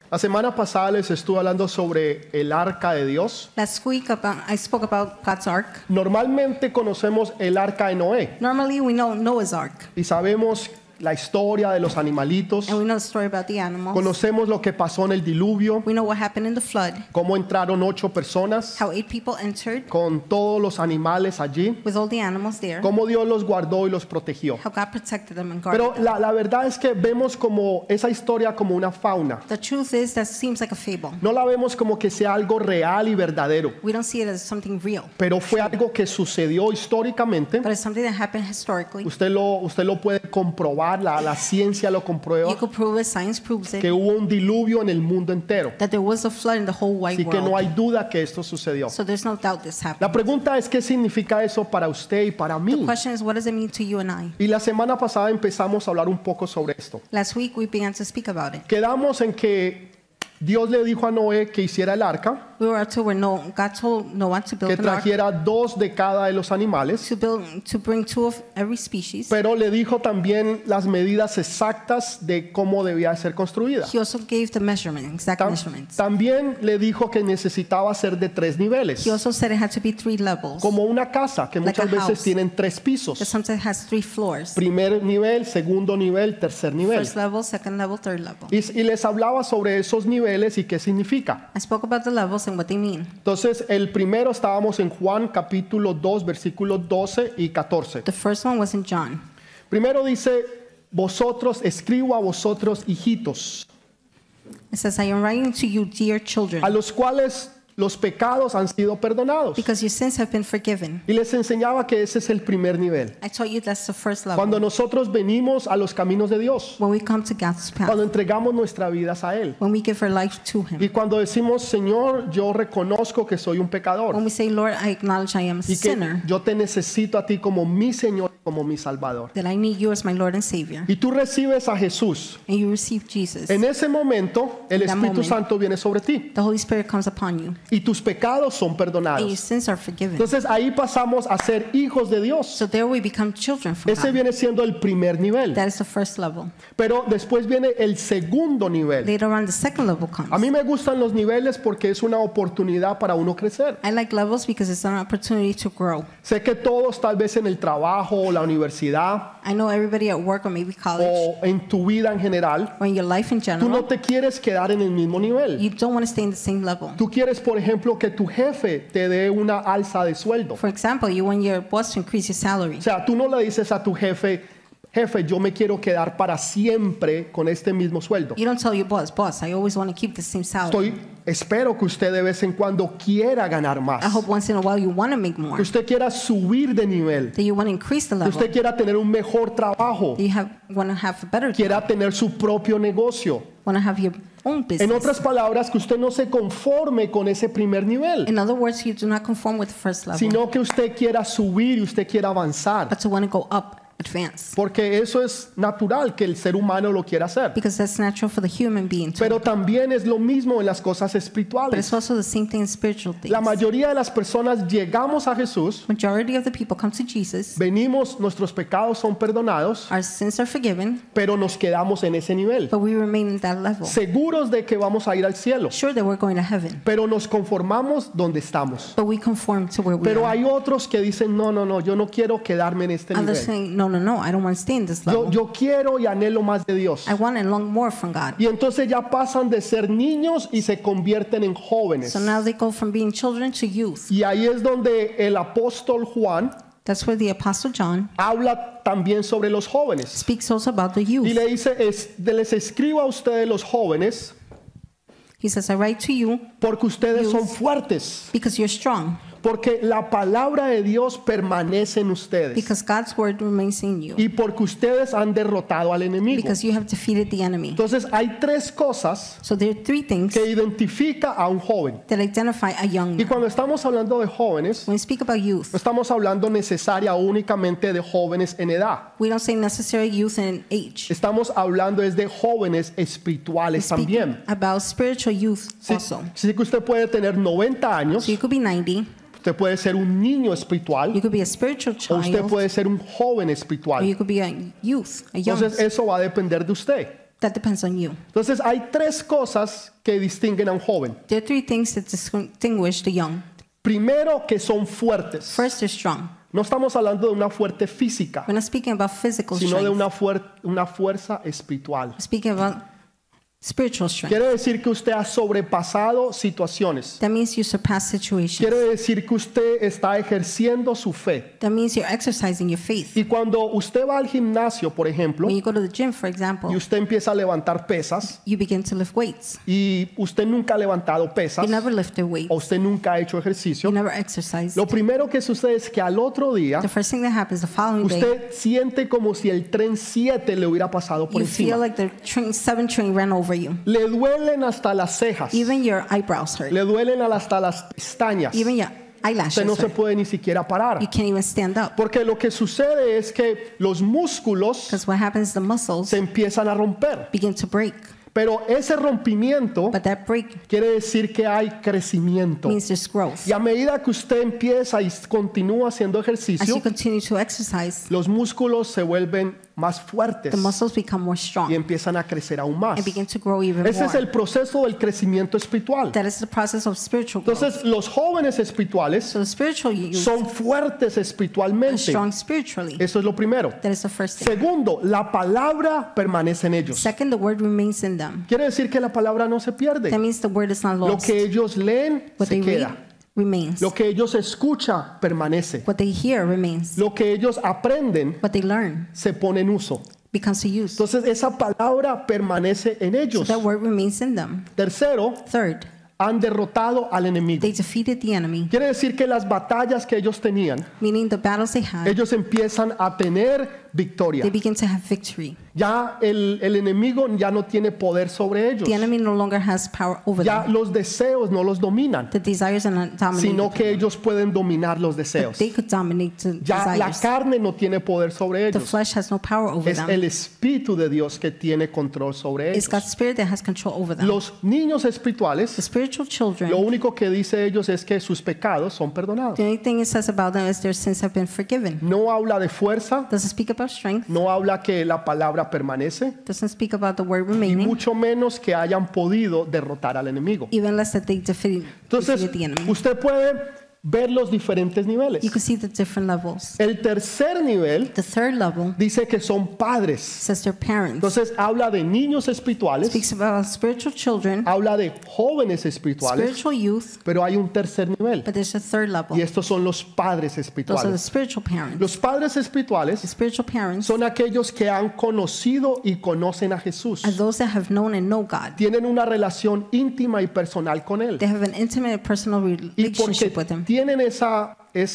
La semana pasada les estuve hablando sobre el arca de Dios. Last week I spoke about God's Ark. Normalmente conocemos el arca de Noé Normally we know Noah's Ark, y sabemos la historia de los animalitos. and we know the story about the animals. Conocemos lo que pasó en el diluvio, We know what happened in the flood, cómo entraron 8 personas how 8 people entered con todos los animales allí, with all the animals there, cómo Dios los guardó y los protegió. how God protected them and guarded Pero them. la verdad es que vemos como esa historia como una fauna. The truth is that seems like a fable. No la vemos como que sea algo real y verdadero, We don't see it as something real, pero fue algo que sucedió históricamente. but it's something that happened historically. Usted lo puede comprobar, la ciencia lo comprueba, You could prove it, science proves que it, hubo un diluvio en el mundo entero. that there was a flood in the whole wide Así que no world. hay duda que esto sucedió. So there's no doubt this La happened. pregunta es, ¿qué significa eso para usted y para The mí? question is, what does it mean to you and I? Y la semana pasada empezamos a hablar un poco sobre esto. Last week we began to speak about it. Quedamos en que Dios le dijo a Noé que hiciera el arca, We were up to where God told Noah to que build an ark, trajera 2 de cada de los animales, to bring 2 of every species. pero le dijo también las medidas exactas de cómo debía ser construida. He also gave the exact measurements. También le dijo que necesitaba ser de 3 niveles, He also said it had to be 3 levels. como una casa que Like muchas a veces house. tienen 3 pisos. That sometimes has 3 floors. Primer nivel, segundo nivel, tercer nivel. First level, second level, third level. Y les hablaba sobre esos niveles y qué significa. I spoke about the levels and what they mean. Entonces, el primero estábamos en Juan capítulo 2, versículos 12 y 14. The first one was in John. Primero dice, vosotros, escribo a vosotros, hijitos, It says, I am writing to you, dear children, a los cuales los pecados han sido perdonados. because your sins have been forgiven. Y les enseñaba que ese es el primer nivel. I taught you that's the first Cuando level. nosotros venimos a los caminos de Dios, When we come to God's path, cuando entregamos nuestras vidas a Él. when we give our life to Y Him, cuando decimos, Señor, yo reconozco que soy un pecador. when we say, Lord, I acknowledge I am a Y que sinner, yo te necesito a ti como mi Señor, como mi Salvador. that I need you as my Lord and Savior, Y tú recibes a Jesús. and you receive Jesus, En ese momento, el In that Espíritu moment. Santo viene sobre ti the Holy Spirit comes upon you, y tus pecados son and your perdonados. sins are forgiven. Entonces ahí pasamos a ser hijos de Dios. So there we become children from Ese God. viene siendo el primer nivel. That is the first level. Pero después viene el segundo nivel. Later on, the second level A comes. mí me gustan los niveles porque es una oportunidad para uno crecer. I like levels because it's an opportunity to grow. Sé que todos, tal vez en el trabajo o la universidad I know everybody at work or maybe college o en tu vida en general, or in your life in tú no general, te quieres quedar en el mismo nivel. you don't want to stay in the same level. Tú quieres, por ejemplo, que tu jefe te dé una alza de sueldo. For example, you want your boss to increase your salary. O sea, tú no le dices a tu jefe, jefe, yo me quiero quedar para siempre con este mismo sueldo. You don't tell your boss, I always want to keep the same salary. Espero que usted de vez en cuando quiera ganar más. I hope once in a while you want to make more, Que usted quiera subir de nivel. that you want to increase the Que level, usted quiera tener un mejor trabajo. that you want to have a better job, Quiera tener su propio negocio. want to have your own En business. otras palabras, que usted no se conforme con ese primer nivel, In other words, you do not conform with the first level, sino que usted quiera subir y usted quiera avanzar. but to want to go up, advance. Porque eso es natural que el ser humano lo quiera hacer. Because that's natural for the human being to. Pero también es lo mismo en las cosas But it's espirituales. also the same thing in spiritual things. La mayoría de las personas llegamos a Jesús, Majority of the people come to Jesus. venimos, nuestros pecados son perdonados, Our sins are forgiven, pero nos quedamos en ese nivel, but we remain in that level. seguros de que vamos a ir al cielo, Sure that we're going to heaven, pero nos conformamos donde estamos. but we conform to where we Pero are. hay otros que dicen, no, no, no, yo no quiero quedarme en este Others nivel. saying, no, I don't want to stay in this level. Yo quiero y anhelo más de Dios. I want and long more from God. Y entonces ya pasan de ser niños y se convierten en jóvenes. So now they go from being children to youth. Y ahí es donde el apóstol Juan That's where the Apostle John habla también sobre los jóvenes. speaks also about the Y youth. le dice, les escribo a ustedes los jóvenes He says, I write to you porque ustedes son Youth. fuertes, because you're strong, porque la palabra de Dios permanece en ustedes because God's word remains in you, y porque ustedes han derrotado al enemigo. because you have defeated the enemy. Entonces hay 3 cosas So there are 3 things que identifica a un joven. that identify a young Y man. cuando estamos hablando de jóvenes, When we speak about youth, no estamos hablando necesaria únicamente de jóvenes en edad. we don't say necessary youth in age. Estamos hablando es de jóvenes espirituales Speaking también. about spiritual youth Sí, also. sí que usted puede tener 90 años, So you could be 90, usted puede ser un niño espiritual you could be a spiritual o usted child, puede ser un joven or espiritual. you could be a youth, a young. Entonces eso va a depender de usted. That depends on you. Entonces hay tres cosas que distinguen a un joven. There are three things that distinguish the young. Primero, que son fuertes. First, they're strong. No estamos hablando de una fuerte física, We're not speaking about physical sino de strength. una fuerza espiritual. We're speaking about spiritual strength. Quiere decir que usted ha sobrepasado situaciones. That means you surpass situations. Quiere decir que usted está ejerciendo su fe. That means you're exercising your faith. Y cuando usted va al gimnasio, por ejemplo, When you go to the gym, for example, y usted empieza a levantar pesas, you begin to lift weights. y usted nunca ha levantado pesas, You never lifted weights. o usted nunca ha hecho ejercicio, You never exercised. lo primero que sucede es que al otro día The first thing that happens the following day, usted siente como si el tren 7 le hubiera pasado por you feel encima. like the 7 train ran over you. Le duelen hasta las cejas, Even your eyebrows hurt. le duelen hasta las pestañas. Even your eyelashes Usted no se hurt. puede ni siquiera parar. You can't even stand up. Porque lo que sucede es que los músculos Because what happens, the muscles se empiezan a romper. begin to break. Pero ese rompimiento But that break quiere decir que hay crecimiento. means there's growth. Y a medida que usted empieza y continúa haciendo As you ejercicio, continue to exercise, los músculos se vuelven más fuertes the muscles become more y strong empiezan a crecer aún más. and begin to grow even Ese es more. el proceso del crecimiento espiritual. That is the process of spiritual growth. Entonces, los jóvenes espirituales So the spiritual youth son fuertes are espiritualmente. strong spiritually. Eso es lo primero. That is the first thing. Segundo, la palabra permanece en ellos. Second, the word remains in them. Quiere decir que la palabra no se That pierde. means the word is not Lo lost. que ellos leen What se they read queda. remains. Lo que ellos escuchan permanece. What they hear remains. Lo que ellos aprenden What they learn se pone en uso. becomes to use. Entonces esa palabra permanece en So ellos. that word remains in them. Tercero, Third, han derrotado al enemigo. they defeated the enemy, Quiere decir que las batallas que ellos tenían, meaning the battles they had, ellos empiezan a tener victoria. they begin to have victory. Ya el enemigo ya no tiene poder sobre ellos. The enemy no longer has power over Ya them. los deseos no los dominan, The desires are not sino dominated. que ellos pueden dominar los But deseos. they could dominate the Ya la desires. carne no tiene poder sobre The ellos. flesh has no power over Es them. el Espíritu de Dios que tiene control sobre It's ellos. God's spirit that has control over them. Los niños The espirituales, spiritual children, lo único que dice ellos es que sus pecados son perdonados. the only thing it says about them is their sins have been forgiven. No habla de fuerza, Doesn't speak about strength. no habla que la palabra permanece, Doesn't speak about the word y remaining. mucho menos que hayan podido derrotar al enemigo. Even less that they defeated Entonces, the enemy. usted puede ver los diferentes niveles. You can see the different levels. El tercer nivel The third level dice que son padres. says their parents. Entonces habla de niños espirituales, Speaks about spiritual children, habla de jóvenes espirituales, spiritual youth, pero hay un tercer nivel but there's a third level. y estos son los padres Those are the espirituales. spiritual parents. Los padres The espirituales spiritual parents son aquellos que han conocido y conocen a Jesús. are those that have known and know God. Tienen una relación íntima y personal con Él. They have an intimate and personal Y porque relationship with Him. tienen esa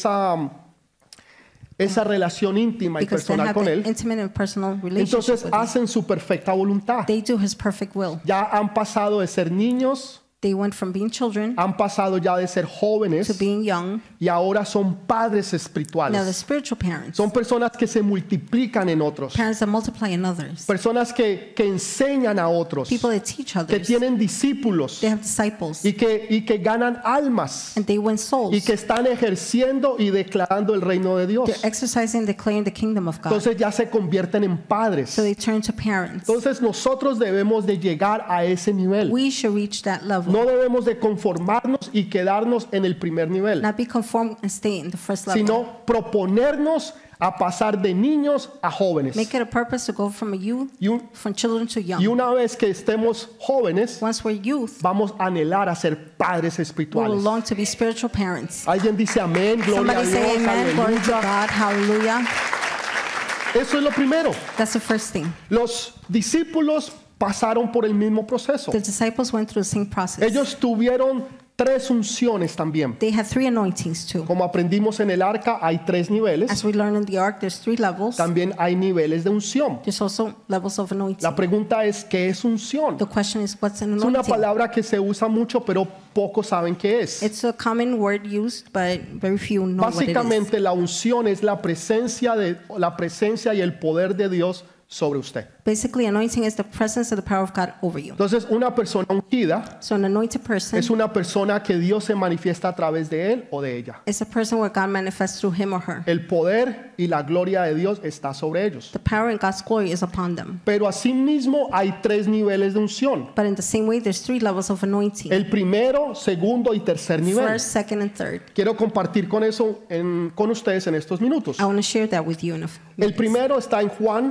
relación íntima y Because they personal have con an Él, intimate and personal relationship entonces with Him. hacen su perfecta voluntad. They do His perfect will. Ya han pasado de ser niños, They went from being children han pasado ya de ser to jóvenes being young. y ahora son padres Now the espirituales. spiritual parents, Son personas que se multiplican en otros, parents that multiply in others, personas que enseñan a otros, people that teach que others. tienen discípulos They have disciples y que ganan almas and they win y souls. que están ejerciendo y declarando el reino de Dios. They're exercising and declaring the kingdom of God. Entonces ya se convierten en padres. So they turn to parents. Entonces nosotros debemos de llegar a ese nivel. We should reach that level. No debemos de conformarnos y quedarnos en el primer nivel, Not be conformed and stay in the first level. sino proponernos a pasar de niños a jóvenes. Make it a purpose to go from a youth, Y, un- from children to y young. una vez que estemos jóvenes, Once we're youth, vamos a anhelar a ser padres we espirituales. long to be spiritual parents. Alguien dice amén, gloria a Somebody Dios, say amen, glory to aleluya. God, hallelujah. Eso es lo primero. That's the first thing. Los discípulos pasaron por el mismo proceso. The disciples went through the same process. Ellos tuvieron 3 unciones también. They had 3 anointings too. Como aprendimos en el arca, hay 3 niveles. As we learn in the ark, there's 3 levels. También hay niveles de unción. There's also levels of anointing. La pregunta es, ¿qué es unción? The question is, what's an Es una anointing? palabra que se usa mucho, pero pocos saben qué es. It's a common word used, but very few know what it is. Básicamente la unción es la presencia y el poder de Dios sobre usted. Basically, anointing is the presence of the power of God over you. Entonces, una persona ungida So an anointed person es una persona que Dios se manifiesta a través de él o de ella. is a person where God manifests through him or her. El poder y la gloria de Dios está sobre ellos. The power and God's glory is upon them. Pero asimismo hay 3 niveles de unción. But in the same way, there's 3 levels of anointing. El primero, segundo y tercer nivel. First, second, and third. Quiero compartir con eso con ustedes en estos minutos. I want to share that with you in a few El minutes. primero está en Juan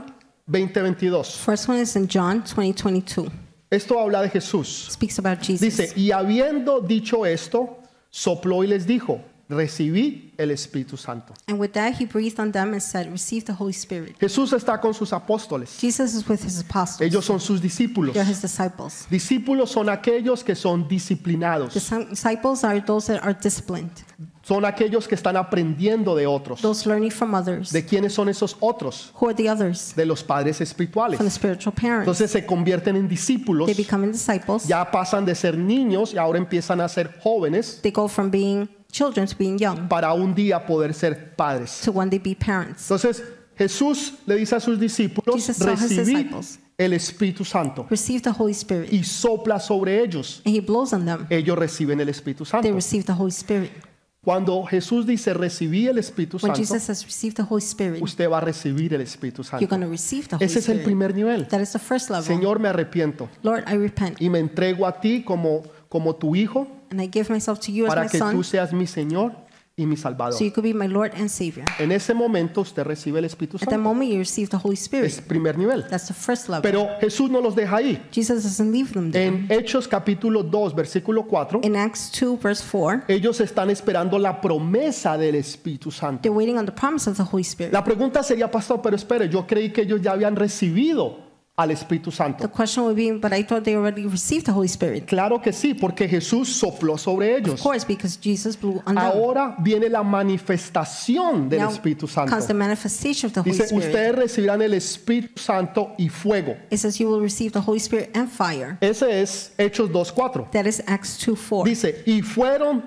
20:22. First one is in John 20:22. Esto habla de Jesús. Speaks about Jesus. Dice, y habiendo dicho esto, sopló y les dijo, recibí el Espíritu Santo. And with that, he breathed on them and said, receive the Holy Spirit. Jesús está con sus apóstoles. Jesus is with his apostles. Ellos son sus discípulos. They're his disciples. Discípulos son aquellos que son disciplinados. Disciples are those that are disciplined, Son aquellos que están aprendiendo de otros. those learning from others. ¿De quiénes son esos otros? Who are the others? De los padres espirituales. From the spiritual parents. Entonces se convierten en discípulos. They become disciples. Ya pasan de ser niños y ahora empiezan a ser jóvenes They go from being children to being young para un día poder ser padres. to one day be parents. Entonces Jesús le dice a sus discípulos, Jesus told his recibid disciples, el Espíritu Santo receive the Holy Spirit. y sopla sobre ellos. And he blows on them. Ellos reciben el Espíritu They Santo. receive the Holy Spirit. Cuando Jesús dice recibí el Espíritu When Santo, Jesus says receive the Holy Spirit, usted va a recibir el Espíritu you're Santo. going to receive the Holy Ese es el Spirit. primer nivel. That is the first level. Señor, me arrepiento Lord, I repent. y me entrego a ti como tu hijo And I give myself to you as para my que son, tú seas mi Señor y mi Salvador. so you could be my Lord and Savior. En ese momento usted recibe el Espíritu At that Santo. moment, you receive the Holy Es Spirit. primer nivel. That's the first level. Pero Jesús no los deja ahí. Jesus doesn't leave them there. En Hechos capítulo 2, versículo 4, In Acts 2, verse 4, ellos están esperando la promesa del Espíritu Santo. they're waiting on the promise of the Holy Spirit. La pregunta sería, pastor, pero espere, yo creí que ellos ya habían recibido al Espíritu The Santo. question would be, but I thought they already received the Holy Spirit. Claro que sí, porque Jesús sopló sobre Of ellos. course, because Jesus blew on them. Ahora viene la manifestación del Now Espíritu comes the Santo. manifestation of the Holy Dice, Spirit. ustedes recibirán el Espíritu Santo y fuego. It says you will receive the Holy Spirit and fire. Ese es Hechos 2:4. That is Acts 2:4. Dice, y fueron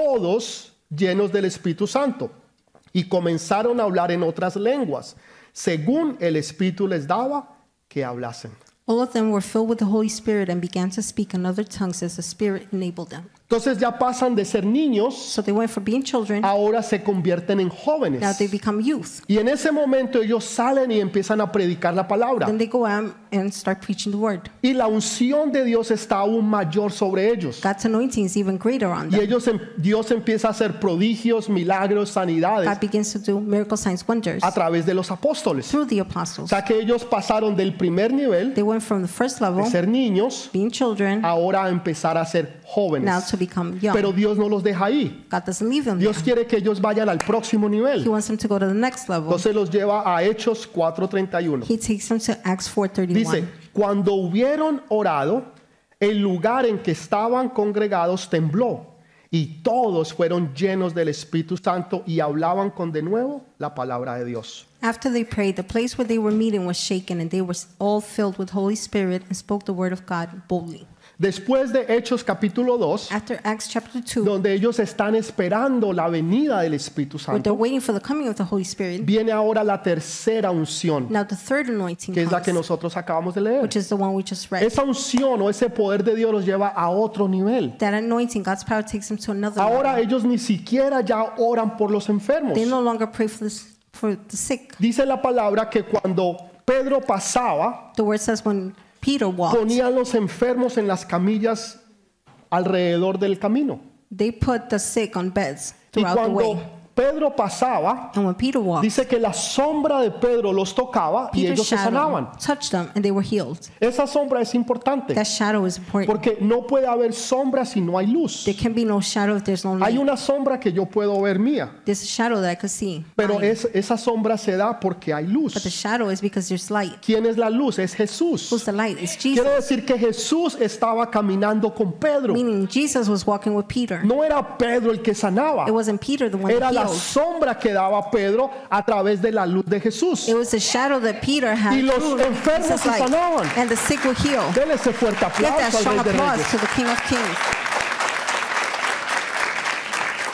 todos llenos del Espíritu Santo y comenzaron a hablar en otras lenguas, según el Espíritu les daba que hablasen. All of them were filled with the Holy Spirit and began to speak in other tongues as the Spirit enabled them. Entonces ya pasan de ser niños, So they went from being children, ahora se convierten en now jóvenes. they become youth. Y en ese momento ellos salen y empiezan a predicar la palabra. Then they go out and start preaching the word. Y la unción de Dios está aún mayor sobre ellos. God's anointing is even greater on Y them. Dios empieza a hacer prodigios, milagros, sanidades God begins to do miracle signs, wonders a través de los apóstoles. through the O apostles. sea que ellos pasaron del primer nivel They went from the first level, de ser niños being children, ahora a empezar a ser now jóvenes. to become young. Pero Dios no los deja ahí. God doesn't leave them Dios there. quiere que ellos vayan al próximo He nivel. wants them to go to the next level. Entonces los lleva a Hechos 4:31. He takes them to Acts 4:31. Dice, cuando hubieron orado, el lugar en que estaban congregados tembló y todos fueron llenos del Espíritu Santo y hablaban con denuedo la palabra de Dios. After they prayed, the place where they were meeting was shaken, and they were all filled with Holy Spirit and spoke the word of God boldly. Después de Hechos capítulo 2, After Acts chapter 2, donde ellos están esperando la venida del Espíritu where they're Santo, waiting for the coming of the Holy Spirit, viene ahora la tercera unción, now the third anointing que es la que comes, nosotros acabamos de leer. which is the one we just read. Esa unción o ese poder de Dios los lleva a otro nivel. That anointing, God's power takes them to another Ahora level. ellos ni siquiera ya oran por los enfermos. They no longer pray for the sick. Dice la palabra que cuando Pedro pasaba, The word says when Peter walked, ponían los enfermos en las camillas alrededor del camino. they put the sick on beds Y throughout the way. cuando Pedro pasaba, And when Peter walked, dice que la sombra de Pedro los tocaba y Peter's ellos se sanaban. shadow touched them and they were healed. Esa sombra es importante That shadow is important. porque no puede haber sombra si no hay luz. There can be no shadow if there's no Hay light. una sombra que yo puedo ver mía, There's a shadow that I could see. pero Mine. esa sombra se da porque hay But the luz. shadow is because there's light. ¿Quién es la luz? Es Jesús. Who's the light? It's Quiero Jesus. decir que Jesús estaba caminando con Pedro. Meaning Jesus was walking with Peter. No era Pedro el que sanaba, It wasn't Peter the one era that la healed. sombra que daba Pedro a través de la luz de Jesús. It was the shadow that Peter had Y los through enfermos Jesus' se light. sanaban. And the sick were healed. Dele ese fuerte Give that aplauso al strong Rey de applause Reyes. to the King of Kings.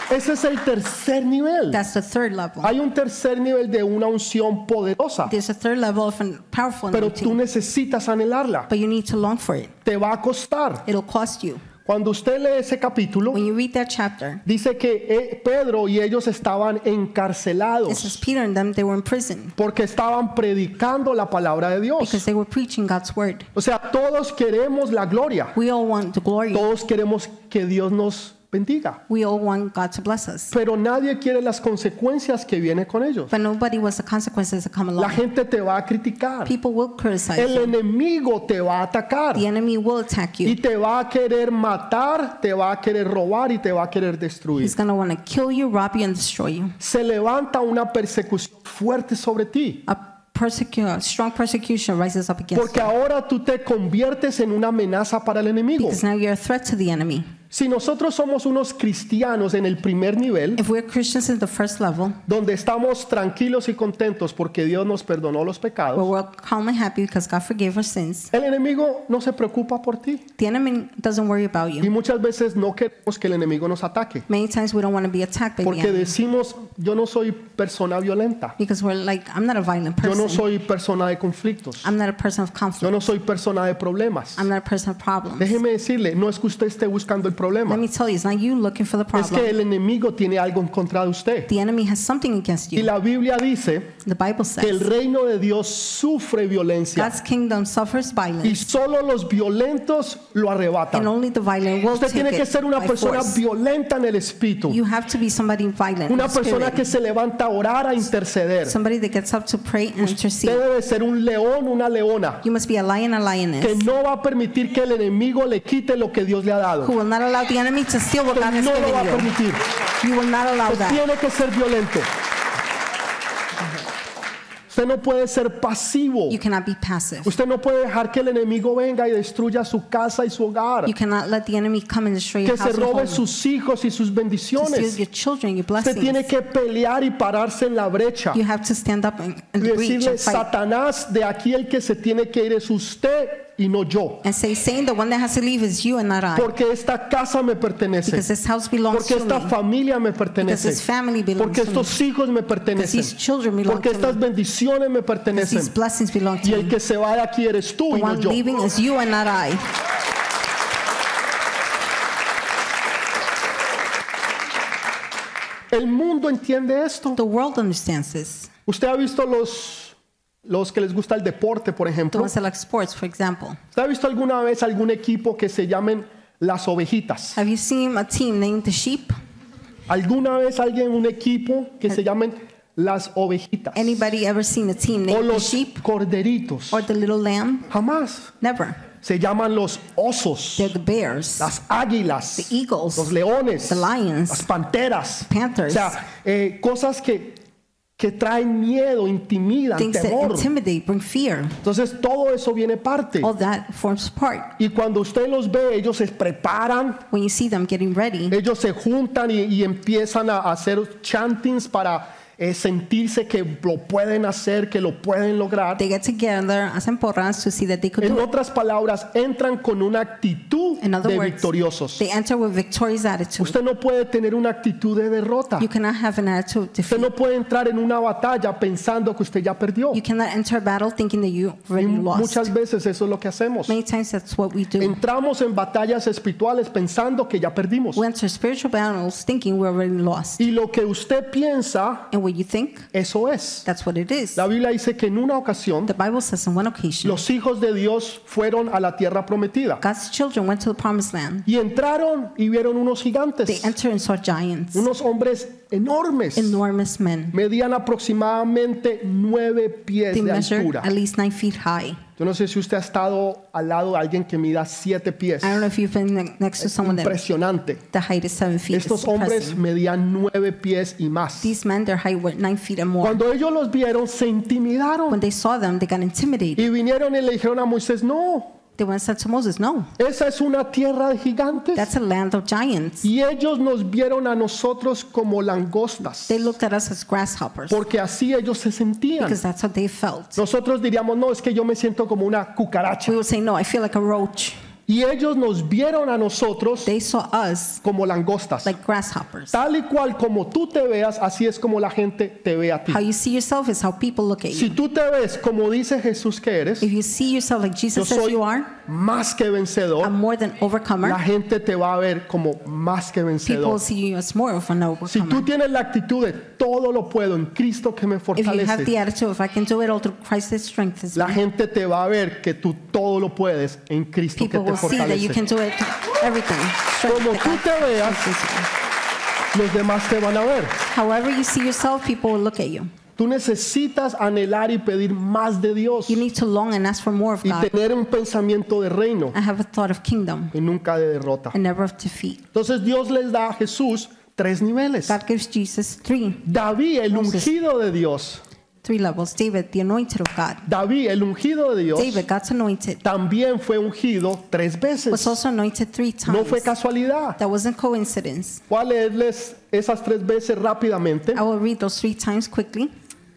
Ese es el tercer nivel. That's the third level. Hay un tercer nivel de una unción poderosa, There's a third level of a powerful pero tú anointing, necesitas anhelarla. but you need to long for it. Te va a costar. It'll cost you. Cuando usted lee ese capítulo, When you read that chapter, dice que Pedro y ellos estaban it says encarcelados Peter and them, they were in prison porque estaban predicando la palabra de because Dios. they were preaching God's word. O sea, todos queremos la gloria. We all want the glory. Todos queremos que Dios nos bendiga. We all want God to bless us. Pero nadie quiere las consecuencias que vienen con ellos. But nobody wants the consequences that come La along. gente te va a criticar. People will criticize El you. enemigo te va a atacar. The enemy will attack Y you. te va a querer matar, te va a querer robar y te va a querer destruir. He's going to want to kill you, rob you, and destroy you. Se levanta una persecución fuerte sobre ti. A strong persecution rises up against Porque you ahora tú te conviertes en una amenaza para el enemigo. because now you're a threat to the enemy. Si nosotros somos unos cristianos en el primer nivel, If we're Christians in the first level, donde estamos tranquilos y contentos porque Dios nos perdonó los where pecados, we're calm and happy because God forgave our sins, el enemigo no se preocupa por ti. the enemy doesn't worry about Y you. muchas veces no queremos que el enemigo nos ataque. Many times we don't want to be attacked by the Porque enemy decimos, yo no soy persona violenta. because we're like, I'm not a violent Yo no person. soy persona de conflictos. I'm not a person of Yo conflict. no soy persona de problemas. I'm not a person of problems. Déjeme decirle, no es que usted esté buscando el problema. Let me tell you, it's not you looking for the Es que problem. el enemigo tiene algo en contra de usted. The enemy has something against Y you. la Biblia dice The Bible que el says reino de Dios sufre violencia. God's kingdom suffers Y violence, solo los violentos lo and arrebatan. only the violent will Usted take tiene que it ser una by persona force. violenta en el espíritu. You have to be somebody violent in Una the persona que spirit. se levanta a orar, a interceder. Somebody that gets up to pray and Usted intercede. debe ser un león, una leona, You must be a lion, a que lioness, no va a permitir que el enemigo le quite lo que Dios le ha dado. who will not allow the enemy to steal what Usted God has no lo va a given permitir. you. You will not allow Usted that. tiene que ser violento. Usted no puede ser pasivo. You cannot be passive. Usted no puede dejar que el enemigo venga y destruya su casa y su hogar. You cannot let the enemy come and destroy Que your se house and robe home. sus hijos y sus To steal bendiciones. your children, your Usted tiene blessings. que pelear y pararse en la brecha. You have to stand up in Y the breach decirle, and fight. Satanás, de aquí el que se tiene que ir es usted y no yo. And say, Satan, the one that has to leave is you and not I. Porque esta casa me pertenece. Because this house belongs Porque to esta me. familia me Because pertenece. this family belongs Porque to me. estos hijos me Because pertenecen. these children belong Porque to estas me. bendiciones me Because pertenecen. these blessings belong Y to el me. que se va de aquí eres tú The y no one yo. leaving is you and not I. El mundo entiende esto. The world understands this. Usted ha visto los que les gusta el deporte, por The ejemplo. ones that like sports, for example. ¿Usted ha visto alguna vez algún equipo que se llamen las ovejitas? Have you seen a team named the sheep? ¿Alguna vez alguien un equipo que se llamen las ovejitas? Anybody ever seen a team O named the los sheep corderitos. or the little lamb? Jamás. Never. Se llaman los osos, They're the bears, las águilas, the eagles, los leones, the lions, las panteras. panthers. O sea, cosas que traen miedo, intimidan, things that temor. intimidate, bring fear. Entonces todo eso viene parte. All that forms part. Y cuando usted los ve, ellos se preparan, When you see them getting ready, ellos se juntan y empiezan a hacer chantings para sentirse que lo pueden hacer, que lo pueden lograr. they get together, hacen porras to see that they could En do it. otras palabras, entran con una actitud In other de words, victoriosos. they enter with victorious attitude. Usted no puede tener una actitud de derrota. You cannot have an attitude of Usted defeat. no puede entrar en una batalla pensando que usted ya perdió. You cannot enter a battle thinking that you Y already lost. muchas veces eso es lo que hacemos. Many times that's what we do. Entramos en batallas espirituales pensando que ya perdimos. We enter spiritual battles thinking we're already lost. Y lo que usted piensa, And what you think, eso es. that's what it is. La Biblia dice que en una ocasión The Bible says on one occasion, los hijos de Dios fueron a la tierra prometida God's children went to the promised land. y entraron y vieron unos They gigantes, entered and saw giants, unos hombres enormes, enormous men. medían aproximadamente 9 pies They de measured altura. at least 9 feet high. Yo no sé si usted ha estado al lado de alguien que mida 7 pies. I don't know if you've been next to someone that Impresionante. the height is 7 feet. It's Estos hombres impressive. medían 9 pies y más. These men, their height were 9 feet and more. Cuando ellos los vieron, se intimidaron When they saw them, they got intimidated. y vinieron y le dijeron a Moisés, no, They went and said to Moses, no, esa es una tierra de gigantes. that's a land of giants. Y ellos nos vieron a nosotros como langostas, They looked at us as grasshoppers porque así ellos se sentían. because that's how they felt. Nosotros diríamos, no, es que yo me siento como una cucaracha. We would say, no, I feel like a roach. Y ellos nos vieron a nosotros They saw us como langostas. like grasshoppers. Tal y cual como tú te veas, así es como la gente te ve a ti. How you see yourself is how people look at Si you. tú te ves como dice Jesús que eres, If you see yourself like yo Jesus says soy you are, más que vencedor, I'm more than la overcomer. gente te va a ver como más que People vencedor. see you as more of an Si tú overcomer. tienes la actitud de todo lo puedo en Cristo que me If you have the fortalece, attitude, if I can do it all through Christ that strengthens la me, gente te va a ver que tú todo lo puedes en Cristo que people te will see that you fortalece. can do it, everything. Como Strength tú that te God veas, strengthens you. los demás te van a ver. However you see yourself, people will look at you. Tú necesitas anhelar y pedir más de Dios You need to long and ask for more of y God tener un pensamiento de reino and have a thought of kingdom y nunca de derrota. and never of defeat. Entonces Dios les da a Jesús 3 niveles. God gives Jesus David, el Moses. ungido de Dios. three levels. David, the anointed of God. David, el ungido de Dios, David, God's anointed, también fue ungido 3 was veces. also anointed 3 No times. fue casualidad. That wasn't coincidence. Voy a leerles esas 3 veces rápidamente. I will read those 3 times quickly.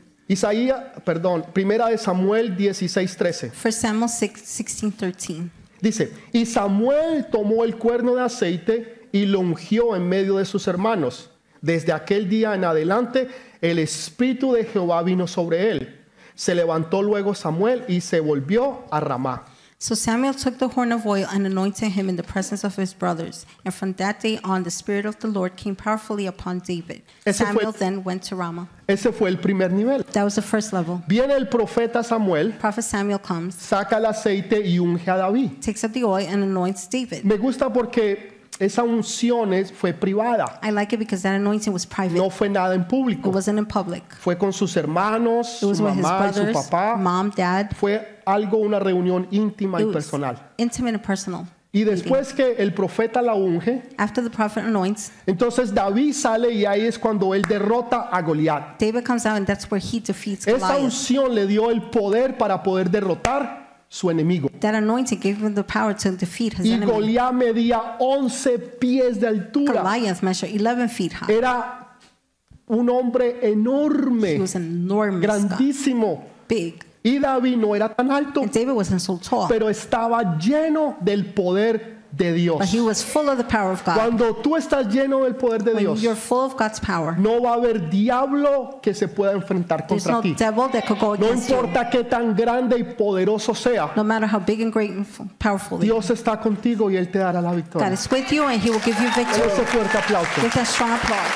Primera de Samuel 16:13. 1 Samuel 16:13. Dice, y Samuel tomó el cuerno de aceite y lo ungió en medio de sus hermanos. Desde aquel día en adelante, el Espíritu de Jehová vino sobre él. Se levantó luego Samuel y se volvió a Ramá. So Samuel took the horn of oil and anointed him in the presence of his brothers. And from that day on, the Spirit of the Lord came powerfully upon David. Ese fue- Samuel then went to Ramah. Ese fue el primer nivel. That was the first level. Viene el profeta Samuel, Prophet Samuel comes, saca el aceite y unge a David. takes up the oil and anoints David. Me gusta porque esa unción fue privada, I like it because that anointing was private. no fue nada en It público. wasn't in public. Fue con sus hermanos, It was su with his mamá y su brothers, papá. mom, dad. Fue algo, una reunión íntima y It was personal. intimate and personal. Y después que el profeta la unge, After the prophet anoints, entonces David sale y ahí es cuando él derrota a Goliat. David comes out and that's where he defeats Esa Goliath. unción le dio el poder para poder derrotar su enemigo. That anointing gave him the power to defeat his Y enemy. Goliat medía 11 pies de altura. Goliath measured 11 feet high. Era un hombre He enorme, was an enormous guy, grandísimo. big. Y David no era tan alto, And David wasn't so tall, pero estaba lleno del poder de Dios. but he was full of the power of God. Cuando tú estás lleno del poder de When Dios, you're full of God's power, no va a haber diablo que se pueda enfrentar there's contra no ti. devil that could go No against you. importa qué tan grande y poderoso sea, No matter how big and great and powerful you are. Dios está contigo y Él te dará la God victoria. is with you and he will give you Dale ese victory. fuerte aplauso. Give that strong applause.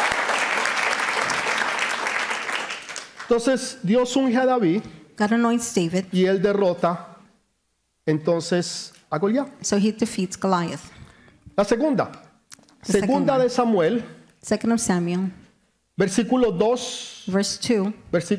Entonces Dios unge a David God anoints David, y él derrota entonces a Goliat. so he defeats Goliath. La segunda, The second segunda one. de Samuel, 2 of Samuel, versículo 2 verse 2,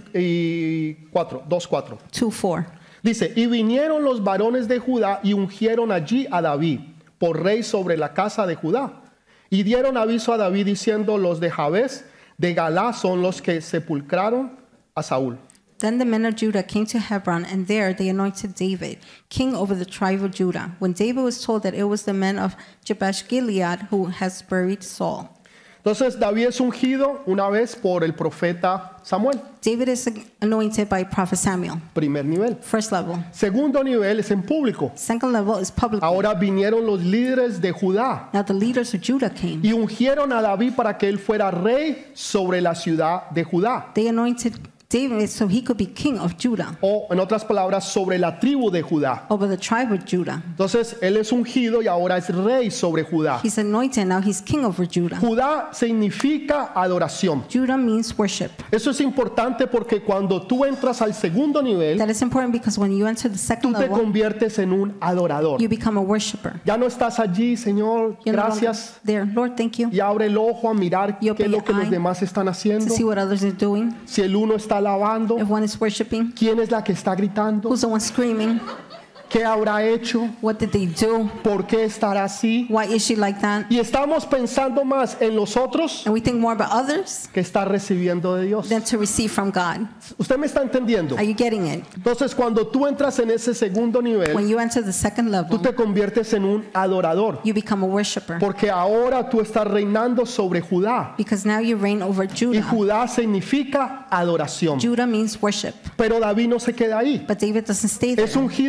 y 4, 2:4. 2:4. Dice, y vinieron los varones de Judá y ungieron allí a David por rey sobre la casa de Judá. Y dieron aviso a David diciendo, los de Jabes de Galá son los que sepulcraron a Saúl. Then the men of Judah came to Hebron, and there they anointed David, king over the tribe of Judah. When David was told that it was the men of Jabesh Gilead who has buried Saul. Entonces David es ungido una vez por el profeta Samuel, David is anointed by prophet Samuel. primer nivel. First level. Segundo nivel es en público. Second level is public. Ahora vinieron los líderes de Judá Now the leaders of Judah came. y ungieron a David para que él fuera rey sobre la ciudad de Judá. They anointed David so he could be king of Judah, O en otras palabras, sobre la tribu de Judá. over the tribe of Judah. Entonces él es ungido y ahora es rey sobre Judá. He's anointed, now he's king over Judah. Judá significa adoración. Judah means worship. Eso es importante porque cuando tú entras al segundo nivel, That is important because when you enter the tú second te level, conviertes en un adorador. you become a worshiper. Ya no estás allí, Señor, You're no longer gracias. there. Lord, thank you. Y abre el ojo a mirar You qué es open lo que your los eye demás están To haciendo. see what others are doing. Si el uno está alabando, If one is worshiping, quién es la que está gritando, who's the one screaming? qué habrá hecho, What did they do? por qué estará así. Why is she like that? Y estamos pensando más en los otros And we think more about others que está recibiendo de Dios. than to receive from God. ¿Usted me está entendiendo? Are you getting it? Entonces, cuando tú entras en ese segundo nivel, When you enter the second tú level, te conviertes en un adorador, you become a worshiper porque ahora tú estás reinando sobre Judá. because now you reign over Y Judah. Judá significa adoración. Judah means worship. Pero David no se queda ahí. But David doesn't stay there. Es ungido a una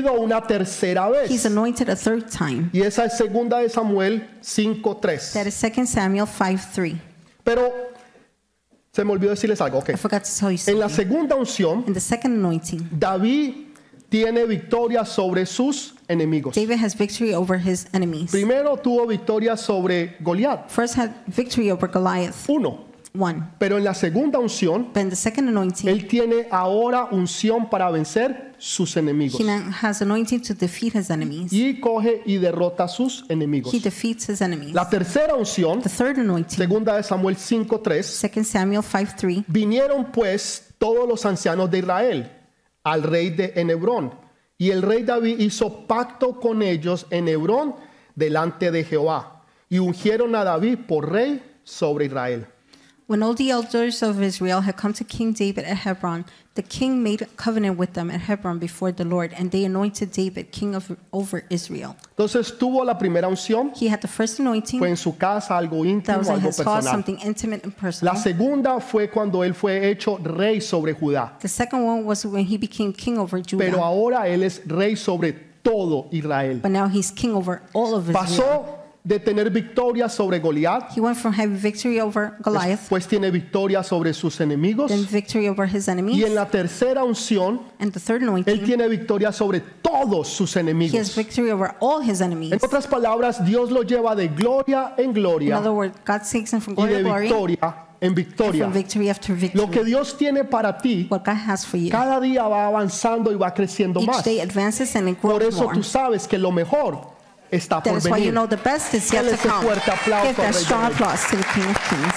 tercera He's vez. anointed a third time. Y esa es segunda de Samuel 5:3. That is 2 Samuel 5:3. Pero se me olvidó decirles algo. Ok. I forgot to tell you En la something. segunda unción, In the second anointing, David tiene victoria sobre sus enemigos. David has victory over his enemies. Primero tuvo victoria sobre Goliat, First had victory over Goliath, 1. 1. Pero en la segunda unción, But in the second anointing, él tiene ahora unción para vencer sus enemigos. he now has anointing to defeat his enemies. Y coge y derrota a sus enemigos. He defeats his enemies. La tercera unción, The third anointing, segunda de Samuel 5:3, 2 Samuel 5:3. vinieron pues todos los ancianos de Israel al rey en Hebrón. Y el rey David hizo pacto con ellos en Hebrón delante de Jehová. Y ungieron a David por rey sobre Israel. When all the elders of Israel had come to King David at Hebron, the king made a covenant with them at Hebron before the Lord, and they anointed David king over Israel. Entonces tuvo la primera unción, He had the first anointing. fue en su casa, algo That íntimo, was in algo his house, personal. something intimate and La personal. segunda fue cuando él fue hecho rey sobre Judá. The second one was when he became king over Pero Judah. ahora él es rey sobre todo Israel. But now he's king over all of Israel. Pasó de tener victoria sobre Goliat, He went from having victory over Goliath, después tiene victoria sobre sus enemigos. then victory over his Y enemies, en la tercera unción, and the third él anointing, tiene victoria sobre todos sus he has enemigos. victory over all his enemies. En otras palabras, Dios lo lleva de gloria en In gloria other words, God takes him from y glory de to glory, victoria en and victoria. from victory after Lo que victory. Dios tiene para ti, What God has for you. cada día va avanzando y va creciendo Each más. day advances and it Por grows eso more. tú sabes que lo mejor está That por is why you venir. know the best is yet Dale to ese come. fuerte aplauso Give al that Rey de strong Reyes. applause to the King of Kings.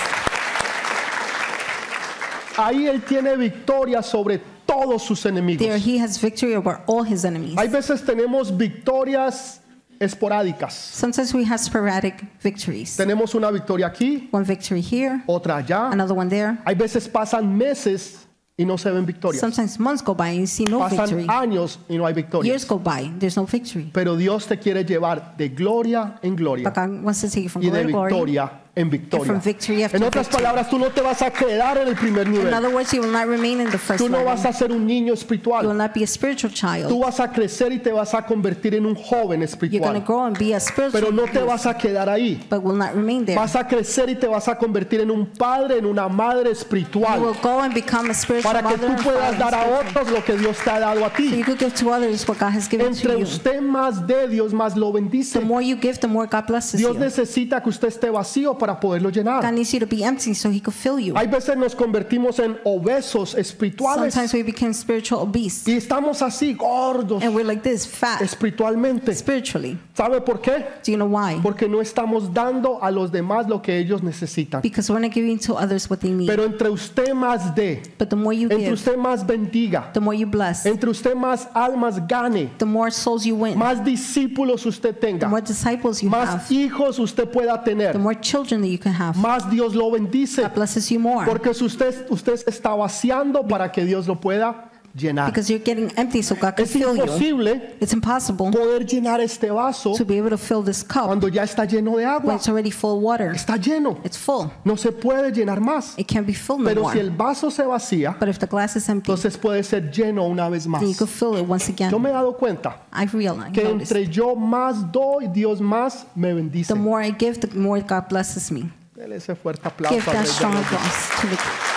Ahí él tiene victoria sobre todos sus enemigos. There he has victory over all his enemies. Hay veces tenemos victorias esporádicas. Sometimes we have sporadic victories. Tenemos una victoria aquí, One victory here, otra allá. another one there. Hay veces pasan meses y no se ven victorias. Sometimes months go by and you see no Pasan victory. años y no hay victorias. Years go by, there's no victory. Pero Dios te quiere llevar de gloria en gloria But God wants to take you from y de glory to glory. victoria en victoria. from victory after En otras victory. palabras, tú no te vas a quedar en el primer In nivel. other words, you will not remain in the first Tú no level. vas a ser un niño You will espiritual. not be a spiritual child. Tú vas a crecer y te vas a convertir en un joven You're going to espiritual. grow and be a spiritual Pero no te youth, vas a quedar ahí. but will not remain there. Vas a crecer y te vas a convertir en un padre, en una madre You will espiritual. go and become a spiritual Para que mother tú and puedas father dar a spiritual. otros lo que Dios te ha dado a So ti. you could give to others what God has given Entre to you. usted más dé, Dios más lo bendice. The more you give, the more God blesses Dios you. necesita que usted esté vacío para poderlo God llenar. needs you to be empty so he could fill you. Hay veces nos convertimos en obesos espirituales Sometimes we become spiritual obese. y estamos así gordos And we're like this, fat, espiritualmente. spiritually. ¿Sabe por qué? Do you know why? Porque no estamos dando a los demás lo que ellos necesitan. Because we're not giving to others what they need. Pero entre usted más dé, But the more you entre give, usted más bendiga, the more you bless, entre usted más almas gane, the more souls you win, más discípulos usted the tenga, more disciples you más have, hijos usted pueda the tener, more children that you can have. más Dios lo bendice. God blesses you more. Porque si usted se está vaciando para que Dios lo pueda llenar. Because you're getting empty so God can Es fill you. imposible It's impossible poder llenar este vaso to be able to fill this cup cuando ya está lleno de when agua. it's already full of water. Está lleno. It's full. No se puede llenar más. It can't be filled no Pero si more. el vaso se vacía, But if the glass is empty, entonces puede ser lleno una vez más. then you could fill it once again. Yo me he dado cuenta I've realized, que noticed, entre yo más doy, Dios más me bendice. the more I give, the more God blesses me. Dele ese fuerte aplauso Give al that Rey de strong Reyes. applause to the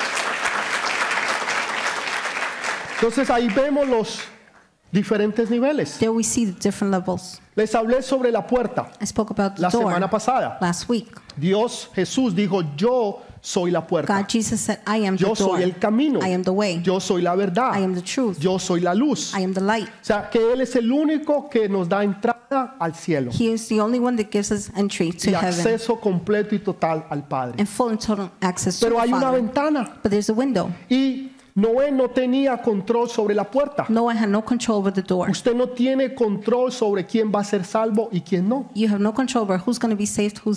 Entonces ahí vemos los diferentes niveles. There we see the different levels. Les hablé sobre la puerta I spoke about the la door semana pasada. last week. Dios, Jesús dijo, yo soy la puerta. God, Jesus said, I am the Yo door. soy el camino. I am the way. Yo soy la verdad. I am the truth. Yo soy la luz. I am the light. O sea, que Él es el único que nos da entrada al cielo He is the only one that gives us entry to y heaven acceso completo y total al Padre. and full and total access to Pero the hay una Father. ventana But there's a window. y Noé no tenía control sobre la puerta. Noah had no control over the door. Usted no tiene control sobre quién va a ser salvo y quién no. You have no control over who's going to be saved, who's not.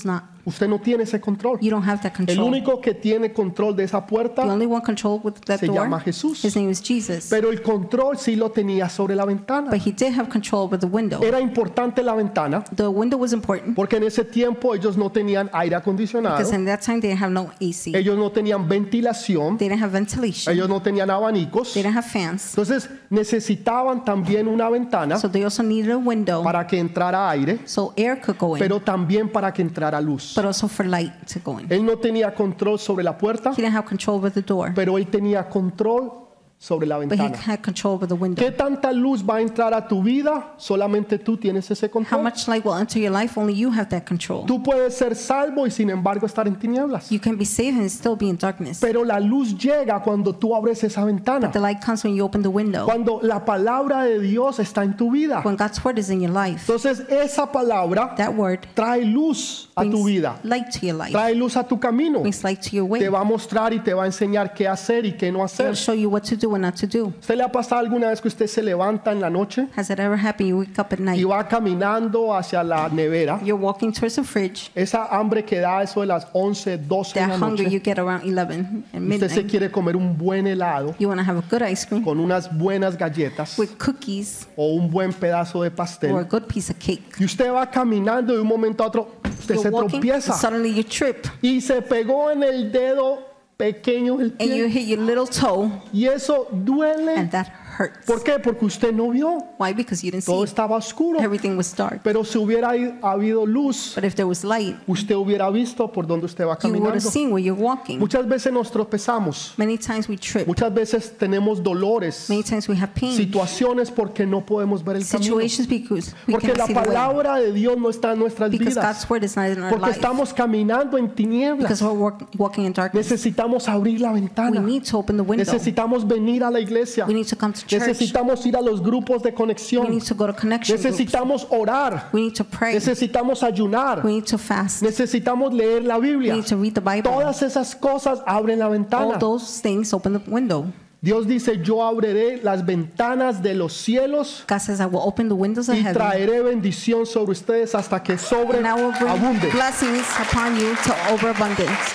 Usted no tiene ese control. You don't have that El control. único que tiene control de esa The puerta only one control with that se door, llama Jesús. his name is Jesus. Pero el control sí lo tenía sobre la ventana. But he did have control over the window. Era importante la ventana The window was important porque en ese tiempo ellos no tenían aire acondicionado, because in that time they didn't have no AC. ellos no tenían ventilación, They didn't have ventilation. ellos no tenían abanicos. They didn't have fans. Entonces necesitaban también una ventana So they also needed a window para que entrara aire, so air could go in, pero también para que entrara luz. but also for light to go in. Él no tenía control sobre la puerta, He didn't have control over the door, pero él tenía control sobre la but he ventana. had control over the window. ¿Qué tanta luz va a entrar a tu vida? Solamente tú tienes ese How control. much light will enter your life? Only you have that control. Tú puedes ser salvo y sin embargo estar en tinieblas. You can be saved and still be in darkness. Pero la luz llega cuando tú abres esa ventana. The light comes when you open the window, Cuando la palabra de Dios está en tu vida. when God's word is in your life. Entonces esa palabra That word trae luz a tu brings vida. light to your life, Trae luz a tu camino. brings light to your way. Te va a mostrar y te va a enseñar qué hacer y qué no It will hacer. show you what to do and not to do. ¿Usted le ha pasado alguna vez que usted se levanta en la noche Has it ever happened? You wake up at y night, va caminando hacia la nevera? you're walking towards the fridge, Esa hambre que da eso de las 11, 12 de that la hunger noche. you get around 11 and Usted se midnight. quiere comer un buen helado You want to have a good ice cream con unas buenas galletas with cookies o un buen pedazo de or a pastel. good piece of cake. Y usted va caminando de un momento a otro, usted se You're walking, and tropieza suddenly you trip, y se pegó en el dedo pequeño del and you pie. hit your little toe, Y eso duele. and that hurts. ¿Por qué? Porque usted no vio. Why? Because you didn't Todo see. estaba oscuro. Everything was dark. Pero si hubiera habido luz, But if there was light, usted hubiera visto por dónde usted va you would have caminando. seen where you're walking. Muchas veces nos tropezamos. Many times we trip. Muchas veces tenemos dolores, Many times we have pain. situaciones porque no podemos ver el camino. Situations because we Porque can't la see the way. palabra de Dios no está en nuestras Because vidas. God's word is not in our Porque life. estamos caminando en tinieblas. Because we're walking in darkness. Necesitamos abrir la We ventana. need to open the window. Necesitamos venir a la iglesia. We need to come to church. Necesitamos ir a los grupos de We conexión. need to go to connection groups. Necesitamos orar. We need to pray. Necesitamos ayunar. We need to fast. Necesitamos leer la We Biblia. need to read the Bible. Todas esas cosas abren la All ventana. those things open the window. Dios dice, yo abriré las ventanas de los cielos God says, I will open the windows of y heaven, traeré bendición sobre ustedes hasta que and I will bring sobreabunde. blessings upon you to overabundance.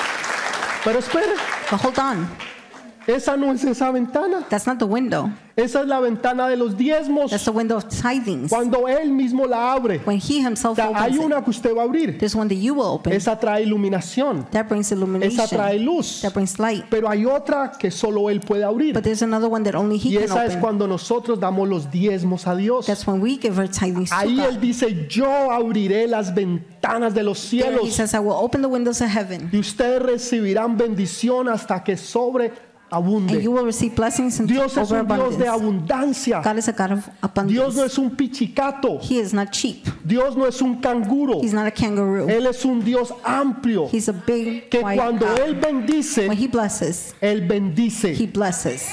Pero espere, But hold on. esa no es esa ventana. That's not the window. Esa es la ventana de los diezmos. That's the window of tithings. Cuando Él mismo la abre. When he O himself sea, hay opens it, una que usted va a abrir. there's one that you will open. Esa trae iluminación. That brings illumination. Esa trae luz. That brings light. Pero hay otra que solo Él puede abrir. But there's another one that only he Y can esa es open. cuando nosotros damos los diezmos a Dios. That's when we give our tithings to Ahí Él God. dice, yo abriré las ventanas de los There he cielos says, I will open the windows of heaven, y ustedes recibirán bendición hasta que sobreabunde. and you will receive blessings and Dios es un Dios de overabundance. abundancia. God is a God of Dios abundance. no es un pichicato. He is not cheap. Dios no es un canguro. He's not a kangaroo. Él es un Dios amplio He's a big, que white cuando God. Él bendice, When he blesses, Él bendice. he blesses.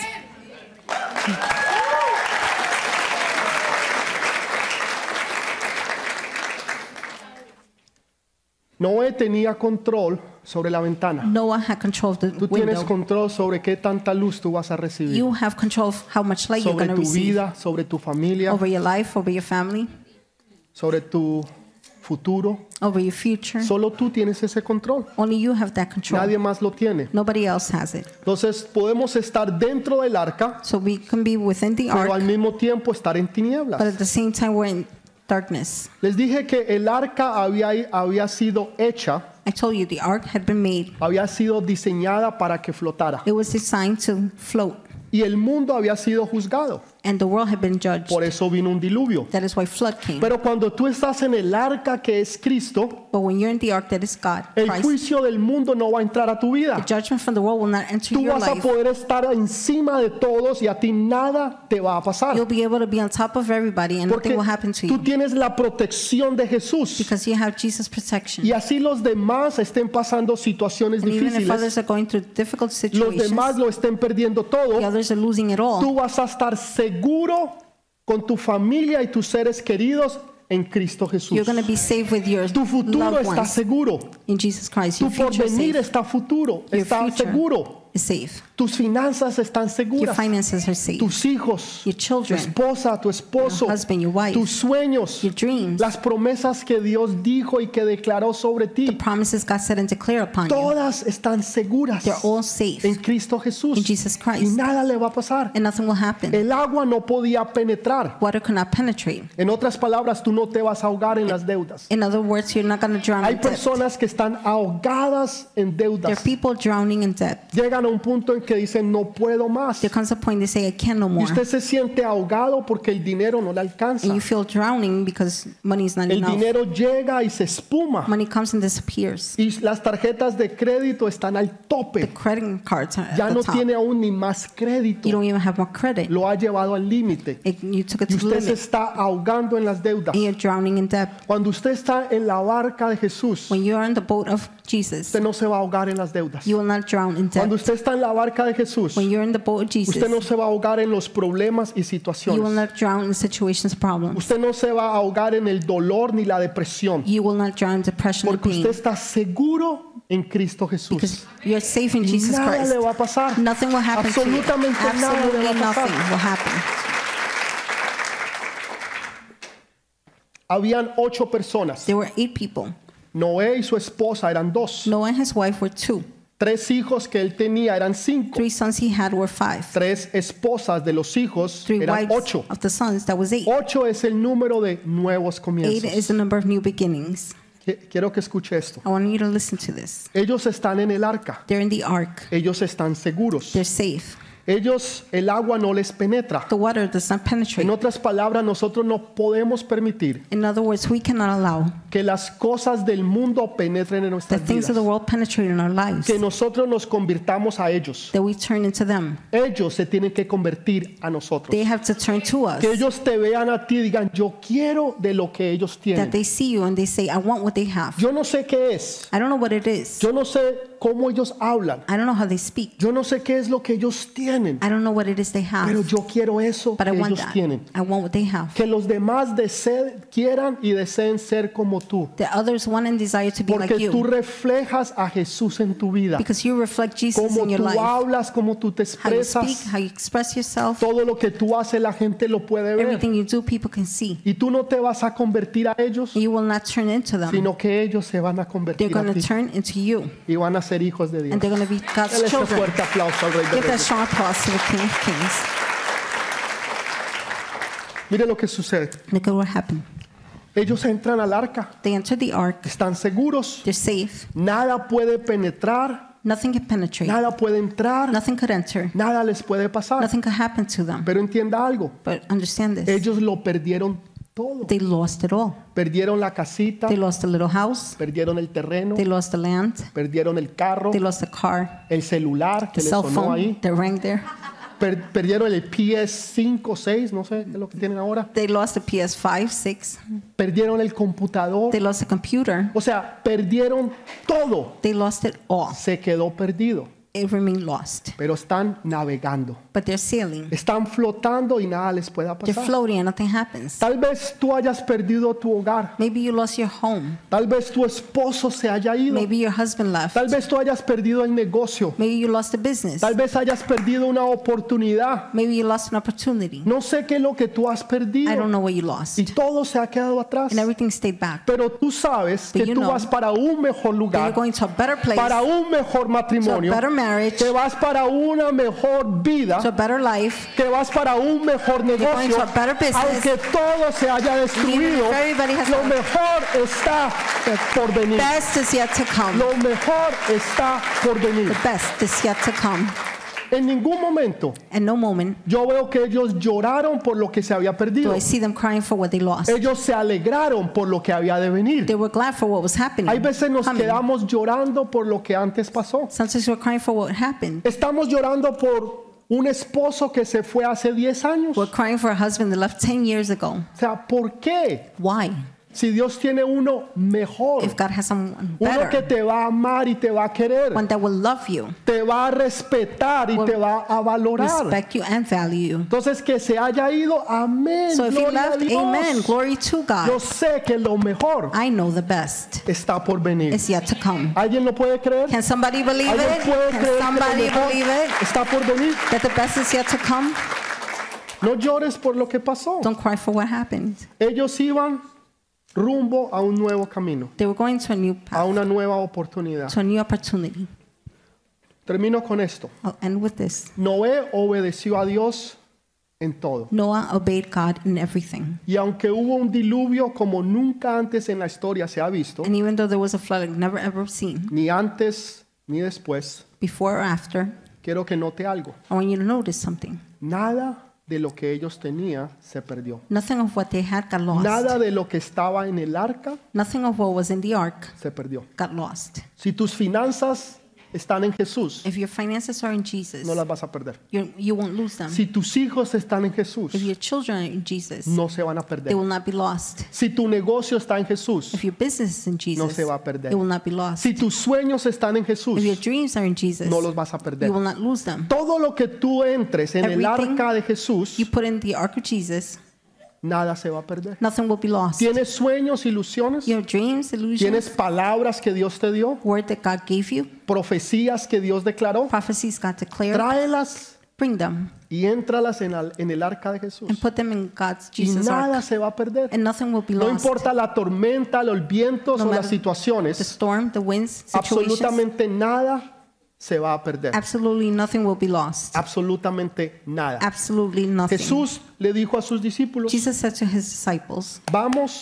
Noé tenía control sobre la ventana. Noah had control of the Tú tienes window. control sobre qué tanta luz tú vas a recibir. You have control of how much light you're Sobre going to tu receive vida, sobre tu familia, over your life, over your family, sobre tu futuro. over your future. Solo tú tienes ese control. Only you have that control. Nadie más lo tiene. Nobody else has it. Entonces podemos estar dentro del arca, So we can be within the pero al ark, mismo tiempo estar en but tinieblas. at the same time we're in darkness. Les dije que el arca había sido hecha, I told you the ark had been made. había sido diseñada para que flotara. It was designed to float, Y el mundo había sido juzgado. and the world had been judged. Por eso vino un diluvio. That is why flood came. Pero cuando tú estás en el arca que es Cristo, But when you're in the ark that is God, el Christ, juicio del mundo no va a entrar a tu vida. the judgment from the world will not enter Tú your vas a life. poder estar encima de todos y a ti nada te va a pasar. You'll be able to be on top of everybody and Porque nothing will happen to tú you tienes la protección de Jesús. because you have Jesus' protection. Y así los demás estén pasando situaciones And even if difíciles, others are going through difficult los situations, demás lo estén perdiendo todo, the others are losing it all, tú vas a estar seguro con tu familia y tus seres queridos en Cristo Jesús. you're going to be safe with your Tu futuro loved está ones seguro. in Jesus Christ. Tu Your future is porvenir safe. está futuro, Your está future seguro. is safe. Tus finanzas están Your seguras. finances are safe. Tus hijos, Your tu children, esposa, tu esposo, your husband, your wife, tus sueños, your dreams, las promesas que Dios dijo y que declaró sobre the ti, promises God said and declare upon you. todas están seguras They're all safe en Cristo Jesús. in Jesus Y Christ. nada le va a pasar. And nothing will happen. El agua no podía penetrar. Water could not penetrate. En otras palabras, tú no te vas a ahogar en las deudas. In other words, you're not going to drown Hay in debt. personas que están ahogadas en There deudas. are people drowning in debt. Llegan a un punto en que dicen, no puedo más. There comes a point they say, I can't no Y more. usted se siente ahogado porque el dinero no le alcanza. And you feel drowning because money is not El enough. dinero llega y se espuma. Money comes and disappears. Y las tarjetas de crédito están al The tope. credit cards are Ya at no the top. tiene aún ni más crédito. You don't even have more credit. Lo ha llevado al límite. You took it Y to the usted se limit. está ahogando en las deudas. And you're drowning in debt. Cuando usted está en la barca de Jesús, When you're on the boat of Jesus, usted no se va a ahogar en las deudas. you will not drown in Cuando debt. usted está en la barca de Jesús, When you're in the boat of Jesus, usted no se va a ahogar en los problemas y you will situaciones. not drown in situations, problems. Usted no se va a ahogar en el dolor ni la depresión. You will not drown in depression or Porque pain. usted está seguro en Cristo Jesús. Because you're safe in Y Jesus nada Christ. le va a pasar. Nothing will happen to you. Absolutamente nada le va Absolutely a pasar. nothing will happen. Habían 8 personas. There were 8 people. Noé y su esposa eran 2. Noah and his wife were 2. 3 hijos que él tenía eran 5. 3 sons he had were 5. 3 esposas de los hijos 3 eran wives 8. of the sons, that was 8. 8 es el número de nuevos 8 comienzos. is the number of new beginnings. Quiero que escuche esto. I want you to listen to this. Ellos están en el arca. They're in the ark. Ellos están seguros. They're safe. Ellos, el agua no les penetra. The water does not penetrate. En otras palabras, nosotros no podemos permitir In other words, we cannot allow que las cosas del mundo penetren en the nuestras things of vidas. the world penetrate in our lives, Que nosotros nos convirtamos a ellos. that we turn into them. Ellos se tienen que convertir a nosotros. They have to turn to us, Que ellos te vean a ti y digan, yo quiero de lo que ellos that tienen. they see you and they say, I want what they have. Yo no sé qué es. I don't know what it is. Yo no sé cómo ellos hablan. I don't know how they speak. Yo no sé qué es lo que ellos tienen. I don't know what it is they Pero have, yo quiero eso but I que want ellos that. tienen. I want what they have. Que los demás quieran y deseen ser como tú. The others want and desire to be like Porque tú you, reflejas a Jesús en tu vida. because you reflect Jesus Cómo in your tú life. hablas, cómo tú te How you speak, expresas. how you express yourself, Todo lo que tú haces la gente lo puede ver. everything you do, people can see. Y tú no te vas a convertir a ellos, You will not turn into them. sino que ellos se van a They're convertir going a to ti. turn into you, Y van a ser hijos de Dios. and they're going to be God's Dale ese children. fuerte aplauso al Rey de Give that Reyes. strong applause to the King of Kings. Mire lo que sucede. Look at what happened. Ellos entran al arca, They entered the ark. están seguros. They're safe. Nada puede penetrar, Nothing can penetrate. nada puede entrar, Nothing could enter. nada les puede pasar. Nothing could happen to them. Pero entienda algo, But understand this. ellos lo perdieron todo. They lost it all. Perdieron la casita, They lost the little house. perdieron el terreno, They lost the land. perdieron el carro, They lost the car, el celular que the les cell sonó phone ahí, that rang there. perdieron el PS5, 6, no sé qué es lo que tienen ahora, They lost the PS5, 6. perdieron el computador, They lost the computer. o sea, perdieron todo, They lost it all. se quedó perdido, It remained lost. pero están navegando, But they're sailing. están flotando y nada les pueda They're pasar. floating and nothing happens. Tal vez tú hayas perdido tu hogar, Maybe you lost your home. tal vez tu esposo se haya ido, Maybe your husband left. tal vez tú hayas perdido el negocio, Maybe you lost a business. tal vez hayas perdido una oportunidad. Maybe you lost an opportunity. No sé qué es lo que tú has I don't perdido know what you lost. y todo se ha quedado atrás. And everything stayed back. Pero tú sabes But que you tú know vas para un mejor That you're lugar, going to a better place, para un mejor to a matrimonio, better marriage, que vas para una mejor vida, to a better life. que vas para un mejor going negocio, to a better business. aunque todo se haya destruido, if everybody has lo gone. mejor está por venir. Best is yet to come. Lo mejor está por venir. The best is yet to come. En ningún momento And no moment yo veo que ellos lloraron por lo que se había do perdido. I see them crying for what they lost. Ellos se alegraron por lo que había de venir. They were glad for what was happening. Hay veces nos coming. quedamos llorando por lo que antes pasó. Sometimes we're crying for what happened. Estamos llorando por un esposo que se fue hace 10 años. We're crying for a husband that left 10 years ago. O sea, ¿por qué? Why? Si Dios tiene uno mejor, if God has someone uno que better, te va a amar y te va a querer, one that will love you, te va a respetar y te va a valorar. respect you, and value you. Entonces que se haya ido, amén. So if he Gloria a left, Dios. amen, glory to Yo God. sé que lo mejor I know the best está por venir. is yet to come. ¿Alguien lo puede creer? Can somebody believe ¿Alguien it? puede Can creer que somebody lo mejor believe it? está por venir? That the best is yet to come? No llores por lo que pasó. Don't cry for what happened. Ellos iban rumbo a un nuevo camino, They were going to a new a path, una nueva oportunidad. to a new opportunity. Termino con esto. I'll end with this. Noé obedeció a Dios en todo. Noah obeyed God in everything. Y aunque hubo un diluvio como nunca antes en la historia se ha visto, And even though there was a flood like never ever seen, ni antes ni después, before or after, quiero que note algo. I want you to notice something. Nada de lo que ellos tenían se perdió. Nothing of what they had got lost. Nada de lo que estaba en el arca Nothing of what was in the ark se perdió. got lost. Si tus finanzas están en Jesús, If your finances are in Jesus, no las vas a perder. you won't lose them. Si tus hijos están en Jesús, If your children are in Jesus, no se van a they perder. will not be lost. Si tu negocio está en Jesús, If your business is in no Jesus, se va a perder. it will not be lost. Si tus sueños están en Jesús, If your dreams are in Jesus, no los vas a perder. you will not lose them. Todo lo que tú entres en el Everything arca de Jesús, You put in the ark of Jesus, nada se va a perder. nothing will be lost. ¿Tienes sueños, ilusiones? Your dreams, ¿Tienes illusions, palabras que Dios te dio? word that God gave you, ¿Profecías que Dios declaró? prophecies God declared, Tráelas bring them y éntralas en el arca de Jesús. and put them in God's Y Jesus nada ark, se va a perder. and nothing will be No lost. importa la tormenta, los vientos No o las matter The situaciones, storm, the winds, situations, absolutamente nada se va a perder. absolutely nothing will be lost. Absolutamente nada. Absolutely nothing. Jesús le dijo a sus discípulos, Jesus said to his disciples, vamos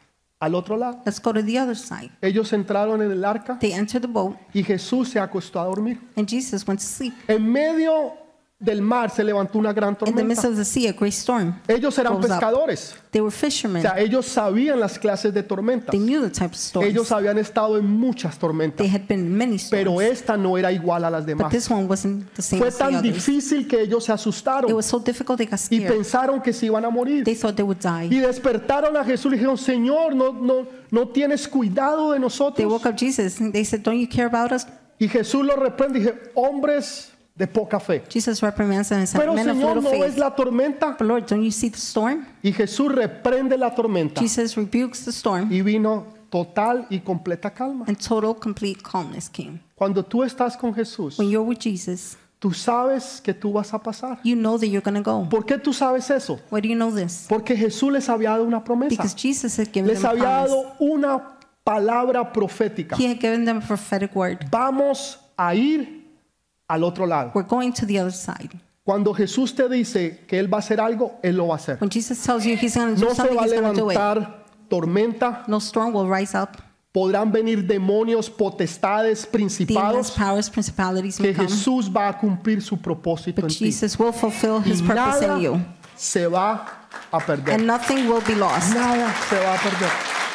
al otro lado. let's go to the other side. Ellos entraron en el arca They entered the boat, y Jesús se acostó a dormir. and Jesus went to sleep. En medio del mar se levantó una gran In the midst tormenta. of the sea, a great storm Ellos eran rose up. pescadores. They were O fishermen. sea, ellos sabían las clases de tormentas. They knew the type of storms. Ellos habían estado en muchas tormentas, They had been in many pero storms. esta no era igual a las But demás. this one wasn't the same Fue as the tan others. difícil que ellos se It asustaron was so difficult they got y scared. pensaron que se iban a morir. They thought they would Y die. despertaron a Jesús y dijeron, Señor, no tienes cuidado de They nosotros. woke up Jesus and they said, don't you care about us? Y Jesús los reprende y dije, hombres de poca fe. Jesus reprimands them and said, Pero men of Señor, little ¿no ves faith. la tormenta? But Lord, don't you see the storm? Y Jesús reprende la tormenta Jesus rebukes the storm, y vino total y completa calma. and total, complete calmness came. Cuando tú estás con Jesús, When you're with Jesus, tú sabes que tú vas a pasar. you know that you're going to go. ¿Por qué tú sabes eso? Why do you know this? Porque Jesús les había dado una promesa. Because Jesus had given Les them a había promise. dado una palabra profética. He had given them a prophetic word. Vamos a ir al otro lado. We're going to the other side. Cuando Jesús te dice que Él va a hacer algo, Él lo va a hacer. When Jesus tells you he's going to do No se something, va a he's going to do it. levantar tormenta. No storm will rise up. Podrán venir demonios, potestades, Demons, principados. powers, principalities Que will come. Jesús va a cumplir su propósito But en ti. Jesus will fulfill Y his purpose nada in you. se va a perder. And nothing will be lost. Nada se va a perder.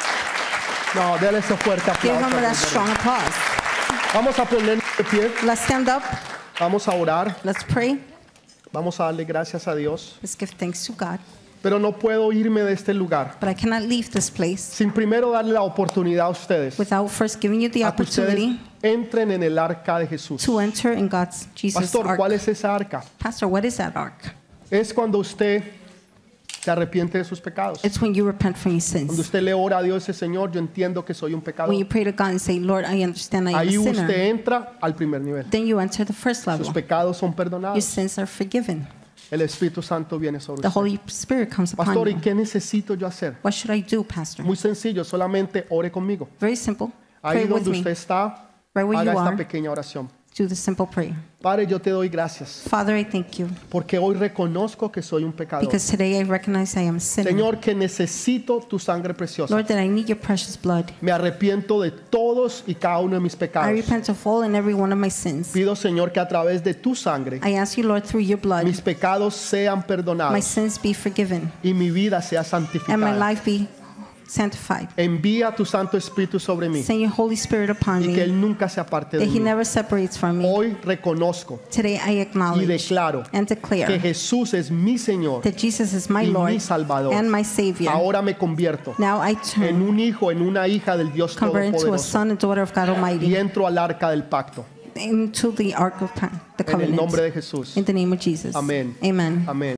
No, déle ese fuerte Give aplauso. him that al strong Señor. applause. Vamos a ponernos de pie. Let's stand up. Vamos a orar. Let's pray. Vamos a darle gracias a Dios. Let's give thanks to God. Pero no puedo irme de este lugar But I cannot leave this place sin primero darle la oportunidad a ustedes. without first giving you the A que ustedes opportunity entren en el arca de Jesús. to enter in God's Jesus Pastor, ark. ¿cuál es esa arca? Pastor, what is that ark? Es cuando usted se arrepiente de sus pecados. It's when you repent from your Cuando sins. usted le ora a Dios y dice, Señor, yo entiendo que soy un pecador. When you pray to God and say, Lord, I understand I am Ahí a usted sinner. entra al primer nivel. Then you enter the first Sus level. pecados son Your perdonados. sins are forgiven. El Espíritu Santo viene sobre The usted. Holy Spirit comes upon Pastor, ¿y you. qué necesito yo hacer? What should I do, Pastor? Muy sencillo, solamente ore conmigo. Very simple. Ahí Pray with donde me. usted está, Right where haga you esta are. pequeña oración. Do the simple prayer. Padre, yo te doy gracias Father, I thank you porque hoy reconozco que soy un pecador. because today I recognize I am a sinner. Señor, que necesito tu sangre preciosa. Lord, that I need your precious blood. Me arrepiento de todos y cada uno de mis I pecados. repent of all and every one of my sins. Pido, Señor, que a través de tu sangre I ask you, Lord, through your blood, mis pecados sean my perdonados sins be forgiven y mi vida sea and my santificada. life be sanctified. Envía tu Santo Espíritu sobre mí Send your Holy Spirit upon y que me, Él nunca se aparte de that He mí. never separates from me. Hoy reconozco Today I y acknowledge declaro and que declare Jesús es mi Señor that Jesus is my y mi Lord Salvador. and my Savior. Ahora me convierto Now I en turn, un hijo, en una hija del Dios convert into a Todopoderoso son and daughter of God y Almighty, entro al arca del pacto. into the ark of the En el nombre covenant. de Jesús. In the name of Jesus. Amén. Amen. Amén.